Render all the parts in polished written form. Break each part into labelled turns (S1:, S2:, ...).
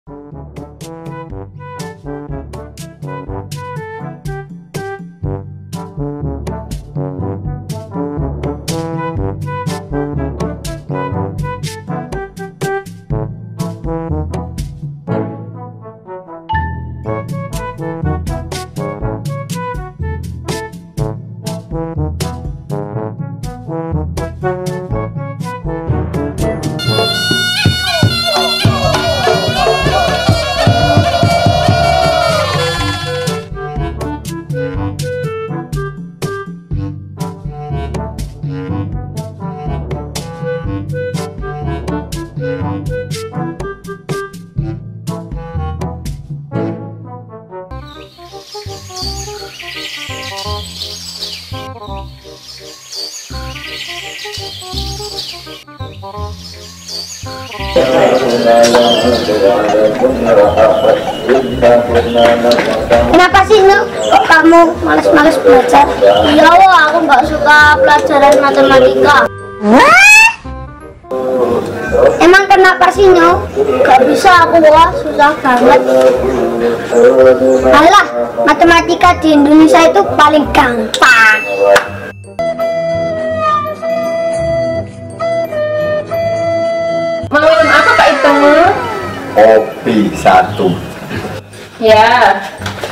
S1: Kenapa sih Nuk? Kok kamu males-males belajar? Iya wo, aku nggak suka pelajaran matematika. Emang kenapa sih Nuk? Gak bisa aku wah, susah banget. Alah, matematika di Indonesia itu paling gampang.
S2: Mau minum apa Pak Iteng?
S3: Kopi 1.
S2: Ya.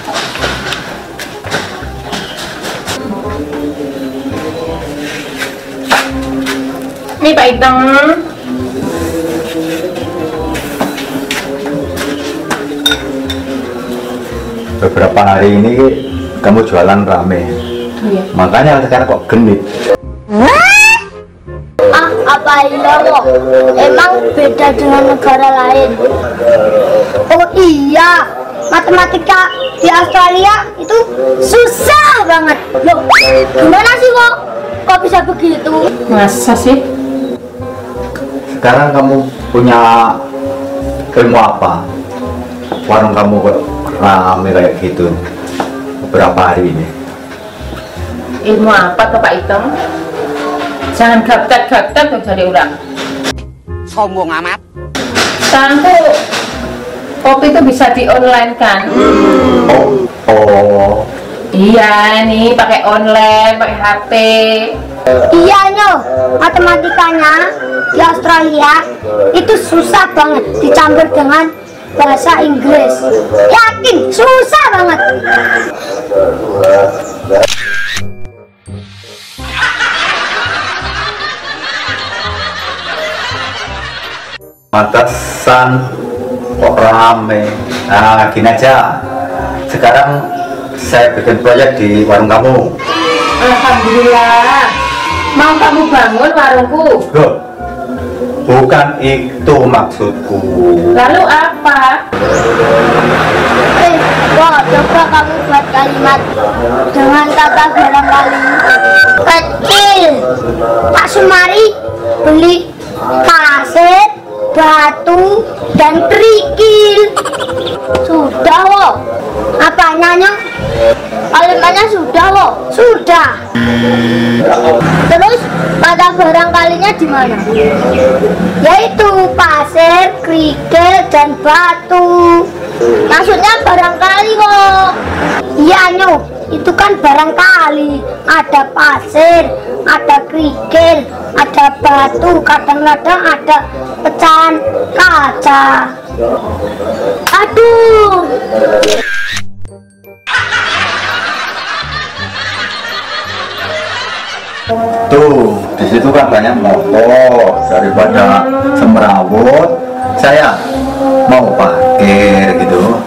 S2: Nih Pak Iteng.
S3: Beberapa hari ini kamu jualan rame.
S2: Iya.
S3: Makanya sekarang kok genit.
S1: Apa iya kok? Emang beda dengan negara lain? Oh iya, matematika di Australia itu susah banget. Loh, gimana sih kok? Kok bisa begitu?
S2: Masa sih?
S3: Sekarang kamu punya ilmu apa? Warung kamu kok rame kayak gitu beberapa hari ini.
S2: Ilmu apa tuh Pak Iteng? Jangan gaptek-gaptek tuh jadi orang.
S4: Sombong amat.
S2: Tangku, kopi itu bisa di online kan?
S3: Oh.
S2: Iya nih, pakai online, pakai HP.
S1: Iya nyo, matematikanya di Australia itu susah banget dicampur dengan bahasa Inggris. Yakin, susah banget.
S3: Pantesan kok rame. Nah, gini aja. Sekarang saya bikin proyek di warung kamu.
S2: Alhamdulillah. Mau kamu bangun warungku?
S3: Loh, bukan itu maksudku.
S2: Lalu apa?
S1: Wah, coba kamu buat kalimat dengan kata barangkali. Kecil. Pak Sumari beli pasir, batu, dan kerikil. Sudah loh. Apanya Nyong? Kalimatnya sudah loh. Sudah. Terus kata barangkalinya di mana? Yaitu pasir, kerikil, dan batu. Maksudnya barangkali kok. Iya Nyong, itu kan barangkali. Ada pasir, ada kerikil, ada batu, kadang-kadang ada pecahan kaca. Aduh.
S3: Tuh, di situ kan banyak motor. Daripada semrawut, saya mau parkir gitu.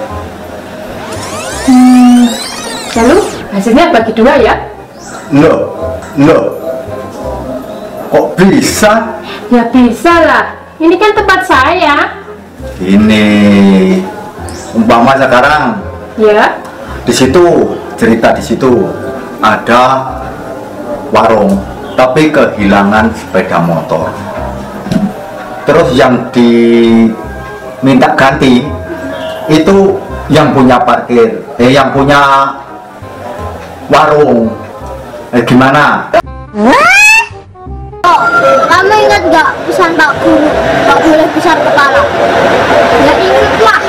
S2: Lalu hasilnya bagi dua ya?
S3: Loh, kok bisa?
S2: Ya bisa lah. Ini kan tempat saya.
S3: Ini umpama sekarang
S2: Ya.
S3: di situ cerita, di situ ada warung tapi kehilangan sepeda motor, terus yang diminta ganti itu yang punya parkir, yang punya warung. Gimana?
S1: Oh, kamu ingat nggak pesan Pak Guru? Nggak boleh besar kepala. Ya ingat lah.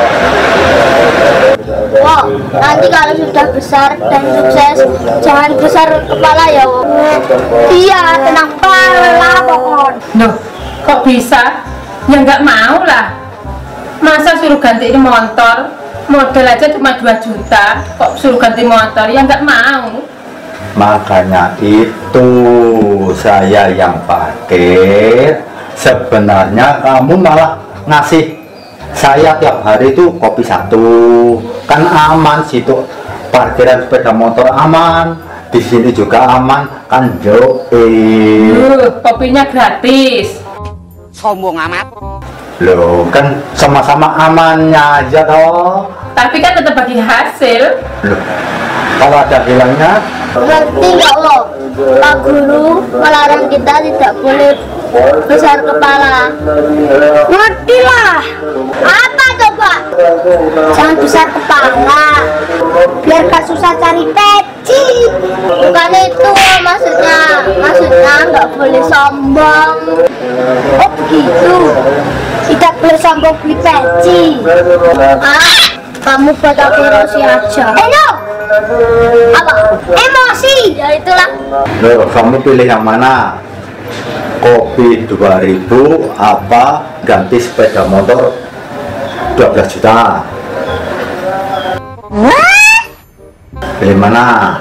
S1: Oh, nanti kalau sudah besar dan sukses, jangan besar kepala ya. Iya, tenang pala pokok.
S2: Loh, kok bisa? Ya nggak mau lah. Masa suruh gantiin motor? Modal aja cuma 2 juta. Kok suruh ganti motor? Ya nggak mau.
S3: Makanya itu saya yang pakai. Sebenarnya kamu malah ngasih saya tiap hari itu kopi 1. Kan aman situ, parkiran sepeda motor aman, di sini juga aman kan.
S2: Kopinya gratis.
S4: Sombong amat.
S3: Loh, kan sama-sama amannya aja toh.
S2: Tapi kan tetap bagi hasil.
S3: Loh, kalau ada bilangnya
S1: Ngerti nggak lo? Pak Guru melarang kita tidak boleh besar kepala. Ngerti lah. Apa coba? Jangan besar kepala. Biar gak susah cari peci. Bukan itu maksudnya. Maksudnya nggak boleh sombong. Oh begitu. Tidak boleh sombong beli peci. Ah, kamu buat aku emosi aja. No. Apa? Emosi. Ya itulah.
S3: loh, kamu pilih yang mana? Kopi 2000 apa ganti sepeda motor 12 juta? Pilih mana?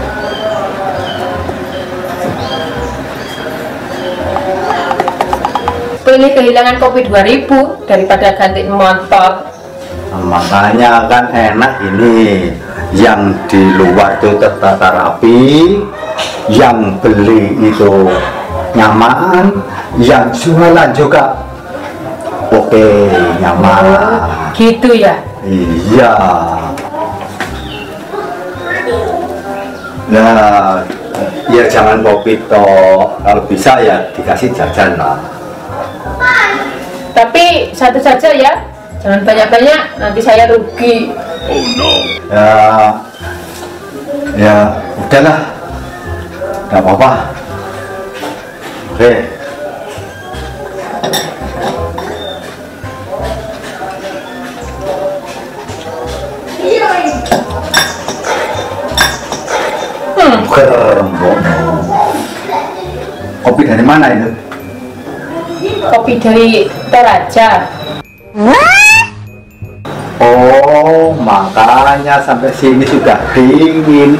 S2: Pilih kehilangan kopi 2000 daripada ganti motor.
S3: Nah, makanya kan enak ini, yang di luar itu tertata rapi, yang beli itu nyaman, yang jualan juga oke, nyaman.
S2: Gitu ya.
S3: Iya. Nah, ya jangan kopi toh, kalau bisa ya dikasih jajan lah.
S2: Tapi satu saja ya. Jangan banyak-banyak, nanti saya rugi.
S3: Ya udahlah, nggak apa-apa. Oke. Kopi dari mana itu?
S2: Kopi dari Toraja.
S3: Oh, makanya sampai sini sudah dingin.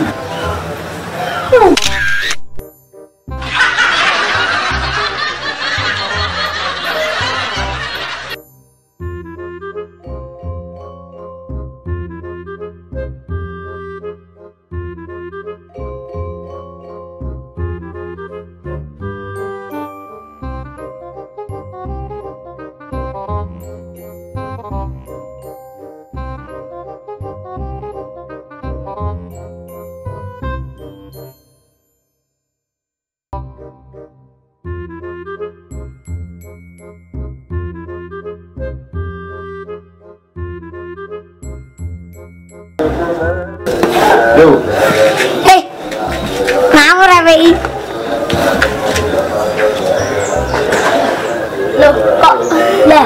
S3: Loh,
S1: Hei, ngawur RWI. Loh, kok? Lah.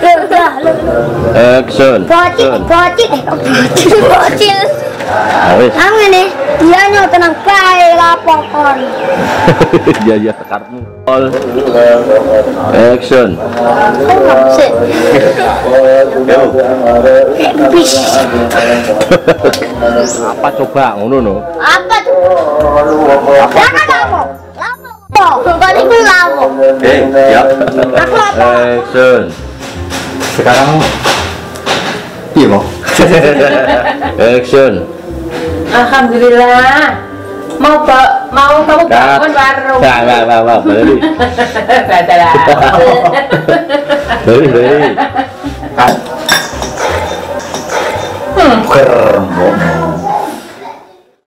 S5: Action.
S1: Bocil. Bocil.
S5: Awis.
S1: Nang ini, dia nyo tenang bae lapokon.
S5: Ya tekarmu. All. Action.
S1: Sik. Bis.
S5: Apa coba ngono no?
S1: Apa tuh? Lapo. Bukan itu lapo.
S3: ya.
S1: Aku lapo.
S5: Action.
S3: Sekarang iya mau.
S5: Action.
S2: Alhamdulillah. Mau kamu bangun warung.
S5: Enggak, beli.
S2: Bacalah.
S5: Beli.
S3: Kan.